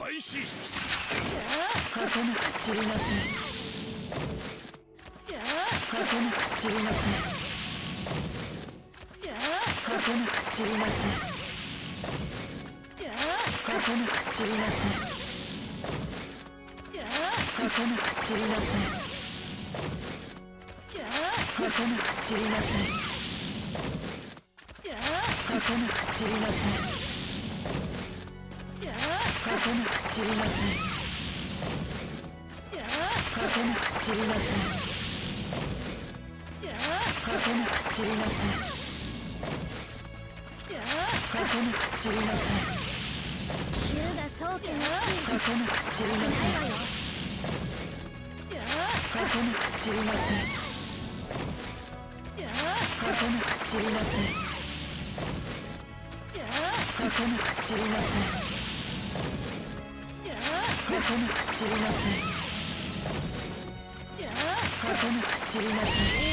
開始。 儚く散りなさい。儚く散りなさい。儚く散りなさい。儚く散りなさい。儚く散りなさい。儚く散りなさい。儚く散りなさい。儚く散りなさい。儚く散りなさい。儚く散りなさい。儚く散りなさい。 竜が宗家の地位儚く散りなさい。儚く散りなさい。儚く散りなさい。儚く散りなさい。儚く散りなさい。儚く散りなさい。